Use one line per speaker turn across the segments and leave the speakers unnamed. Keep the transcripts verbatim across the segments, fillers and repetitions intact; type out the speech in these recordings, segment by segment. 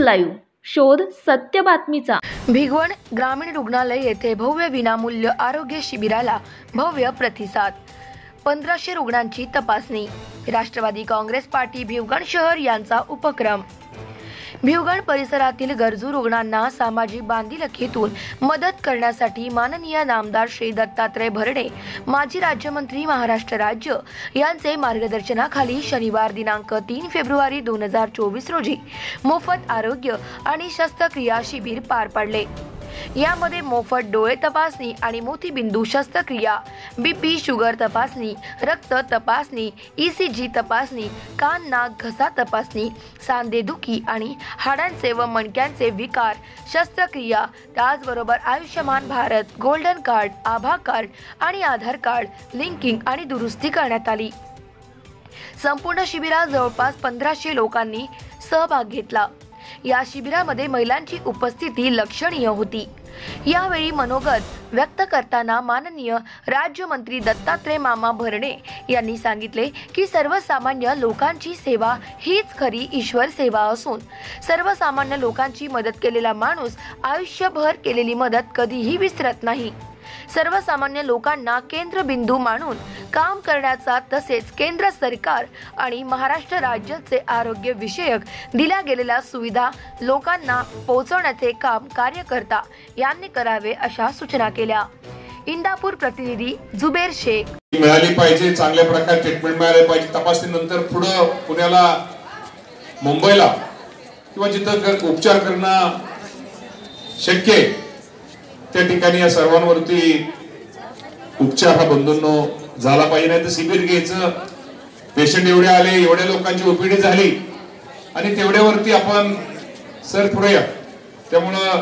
Live, शोध सत्य बातमीचा।
भिगवण ग्रामीण रुग्णालय येथे भव्य विनामूल्य आरोग्य शिबिराला भव्य प्रतिसाद। पंधराशे रुग्णांची तपासणी। राष्ट्रवादी काँग्रेस पार्टी भिवगण शहर यांचा उपक्रम। भिवगण परिसरातील गरजू रुग्णांना सामाजिक बांधिलकीतून मदत करण्यासाठी माननीय नामदार श्री दत्तात्रय भरणे, माजी राज्यमंत्री महाराष्ट्र राज्य यांचे मार्गदर्शनाखाली शनिवार दिनांक तीन फेब्रुवारी दोन हजार चोवीस रोजी मोफत आरोग्य आणि शस्त्रक्रिया शिबिर पार पडले। यामध्ये मोफत डोळे तपासणी आणि मोतीबिंदू शस्त्रक्रिया, बीपी शुगर तपासणी, रक्त तपासणी, ईसीजी तपासणी, कान नाक घसा तपासणी, सांधेदुखी आणि हाडांचे व मणक्यांचे विकार शस्त्रक्रिया, त्याचबरोबर आयुष्यमान भारत, गोल्डन कार्ड, आभा कार्ड आणि आधार कार्ड लिंकिंग आणि दुरुस्ती करण्यात आली। संपूर्ण शिबिरात जवळपास पंधराशे लोकांनी सहभाग घेतला। या शिबिरामध्ये महिलांची उपस्थिती लक्षणीय होती। यावेळी मनोगत व्यक्त करताना माननीय राज्यमंत्री दत्तात्रय मामा भरणे यांनी सांगितले की सर्वसामान्य लोकांची सेवा हीच खरी ईश्वर सेवा असून सर्वसामान्य लोकांची मदत केलेला माणूस आयुष्यभर केलेली मदत कधीही विसरत नाही। सर्वसामान्य लोकांना केंद्रबिंदू मानून काम करण्याचा तसेच केंद्र सरकार आणि महाराष्ट्र राज्याचे आरोग्य विषयक दिल्या गेलेल्या सुविधा लोकांना पोहोचवण्याचे काम कार्यकर्ता यांनी करावे अशा सूचना केल्या। इंदापूर प्रतिनिधी जुबेर शेख।
मिळाली पाहिजे, चांगल्या प्रकारे ट्रीटमेंट मिळाली पाहिजे। तपासणीनंतर पुढे पुण्याला, मुंबईला किंवा जिथं उपचार करणं शक्य आहे त्या ठिकाणी या सर्वांवरती उपचार हा बंधूंनो झाला पाहिजे। नाही तर शिबिर घ्यायचं, पेशंट एवढे आले, एवढ्या लोकांची ओपीडी झाली आणि तेवढ्यावरती आपण सर पुढे या। त्यामुळं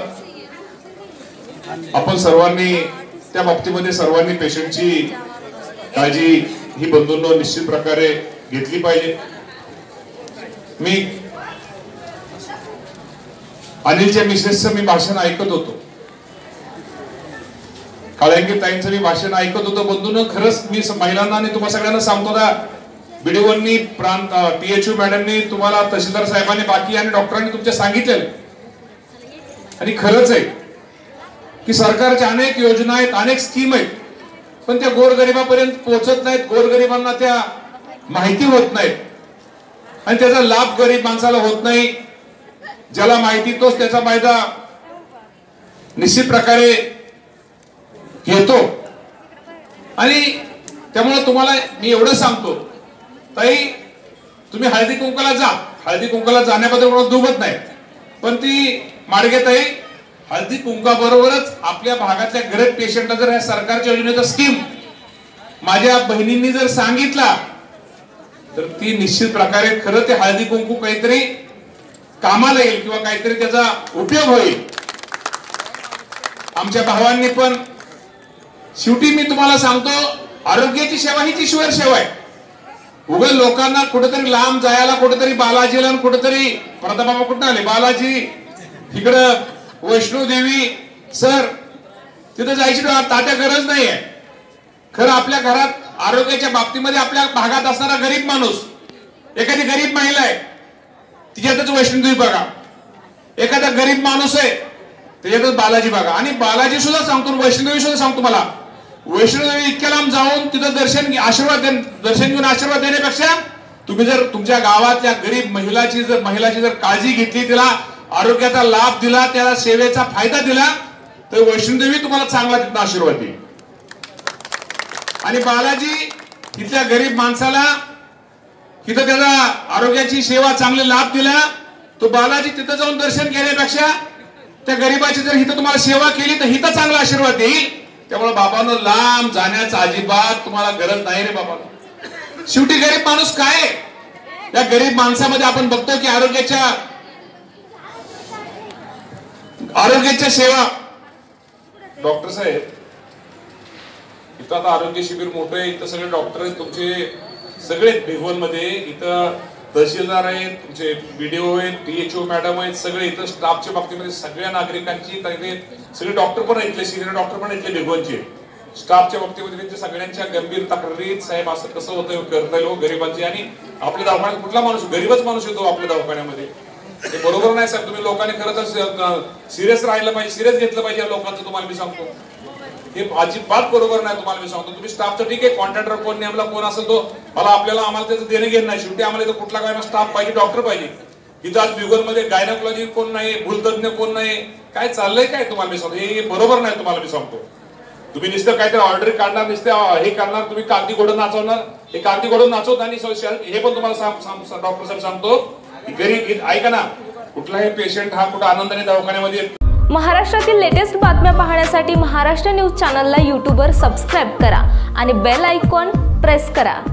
आपण सर्वांनी त्या बाबतीमध्ये सर्वांनी पेशंटची काळजी ही बंधूंनो निश्चित प्रकारे घेतली पाहिजे। मी अनिलच्या मिसेसचं मी भाषण ऐकत होतो, काळंगे ताईंचं मी भाषण ऐकत होतो। बंधूंनो खरंच मी महिलांना आणि तुम्हा सगळ्यांना सांगतो ना, बीडीओंनी, प्रांत पीएचओ मॅडमनी, तुम्हाला तहसीलदार साहेबांनी, बाकी आणि डॉक्टरांनी तुमच्या सांगितलेलं आणि खरंच आहे की सरकारच्या अनेक योजना आहेत, अनेक स्कीम आहेत, पण त्या गोरगरिबापर्यंत पोहोचत नाहीत, गोरगरिबांना त्या माहिती होत नाहीत आणि त्याचा लाभ गरीब माणसाला होत नाही। ज्याला माहिती तोच त्याचा फायदा निश्चित प्रकारे घेतो आणि त्यामुळे तुम्हाला मी एवढं सांगतो, ताई तुम्ही हळदी कुंकाला जा, हळदी कुंकाला जाण्याबद्दल कोणाला दुमत नाही, पण ती मार्गे ताई हळदी कुंका बरोबरच आपल्या भागातल्या गरीब पेशंटला जर या सरकारच्या योजनेचा स्कीम माझ्या बहिणींनी जर सांगितला तर ती निश्चित प्रकारे खरं ते हळदी कुंकू काहीतरी कामाला येईल किंवा काहीतरी त्याचा उपयोग होईल। आमच्या भावांनी पण शेवटी मी तुम्हाला सांगतो, आरोग्याची सेवा हीच ईश्वर सेवा आहे। उगाच लोकांना कुठेतरी लांब जायला, कुठेतरी बालाजीला, कुठेतरी प्रतापबाबा कुठं आले, बालाजी इकडं वैष्णोदेवी सर तिथे जायची तात्या गरज नाहीये। खरं आपल्या घरात आरोग्याच्या बाबतीमध्ये आपल्या भागात असणारा गरीब माणूस, एखादी गरीब महिला आहे तिच्यातच वैष्णोदेवी बघा, एखादा गरीब माणूस आहे त्याच्यातच बालाजी बघा। आणि बालाजी सुद्धा सांगतो, वैष्णोदेवी सुद्धा सांगतो, मला वैष्णोदेवी इतक्या लांब जाऊन तिथं दर्शन आशीर्वाद दर्शन घेऊन आशीर्वाद देण्यापेक्षा तुम्ही जर तुमच्या गावातल्या गरीब महिलाची जर महिलाची जर काळजी घेतली, तिला आरोग्याचा लाभ दिला, त्याला सेवेचा फायदा दिला तर वैष्णोदेवी तुम्हाला चांगला तिथं आशीर्वाद देईल। आणि बालाजी तिथल्या गरीब माणसाला तिथं त्याला आरोग्याची सेवा चांगले लाभ दिला, तो बालाजी तिथं जाऊन दर्शन घेण्यापेक्षा त्या गरीबाची जर हिथं तुम्हाला सेवा केली तर हिथं चांगला आशीर्वाद देईल। त्यामुळे बाबांनो लांब जाण्याचा अजिबात तुम्हाला गरज नाही रे बाबा। शेवटी गरीब माणूस काय, या गरीब माणसामध्ये आपण बघतो की आरोग्याच्या आरोग्याच्या सेवा। डॉक्टर साहेब इथं आता आरोग्य शिबिर मोठं आहे, इथं सगळे डॉक्टर आहेत तुमचे, सगळे भिगवण मध्ये इथं तहसीलदार आहेत, तुमचे बीडीओ आहेत, पीएचओ मॅडम आहेत, सगळे इथं स्टाफच्या बाबतीमध्ये सगळ्या नागरिकांची, सगळे डॉक्टर पण इथले, सिनियर डॉक्टर पण इथले भिगवणचे स्टाफच्या बाबतीमध्ये त्यांच्या सगळ्यांच्या गंभीर तक्रारीत, साहेब असं कसं होतं करता येईल गरिबांची, आणि आपल्या दवाखान्यात कुठला माणूस गरीबच माणूस येतो आपल्या दवाखान्यामध्ये, हे बरोबर नाही साहेब. तुम्ही लोकांनी खरं तर सिरियस राहिलं पाहिजे, सिरियस घेतलं पाहिजे या लोकांचं. तुम्हाला मी सांगतो हे अजिबात बरोबर नाही. तुम्हाला मी सांगतो तुम्ही स्टाफचं ठीक आहे, कॉन्ट्रॅक्टर कोण नेमला कोण असेल तो मला आपल्याला आम्हाला त्याचं देणं घेणं नाही. शेवटी आम्हाला इथं कुठला काय स्टाफ पाहिजे, डॉक्टर पाहिजे. इथं आज मध्ये गायनॉलॉजी कोण नाही, भूलतज्ञ कोण नाही, काय चाललंय काय तुम्हाला मी सांगतो हे बरोबर नाही. तुम्हाला मी सांगतो तुम्ही नुसतं काहीतरी ऑर्डर काढणार, नुसतं हे करणार, तुम्ही कागदी घोडं नाचवणार. हे कागदी घोडं नाचवत आणि हे पण तुम्हाला डॉक्टर साहेब सांगतो गरीब ऐका ना, कुठलाही पेशंट हा कुठं आनंदाने दवाखान्यामध्ये.
महाराष्ट्रातील लेटेस्ट बातम्या पाहण्यासाठी महाराष्ट्र न्यूज चॅनलला यूट्यूबवर सबस्क्राईब करा आणि बेल आयकॉन प्रेस करा.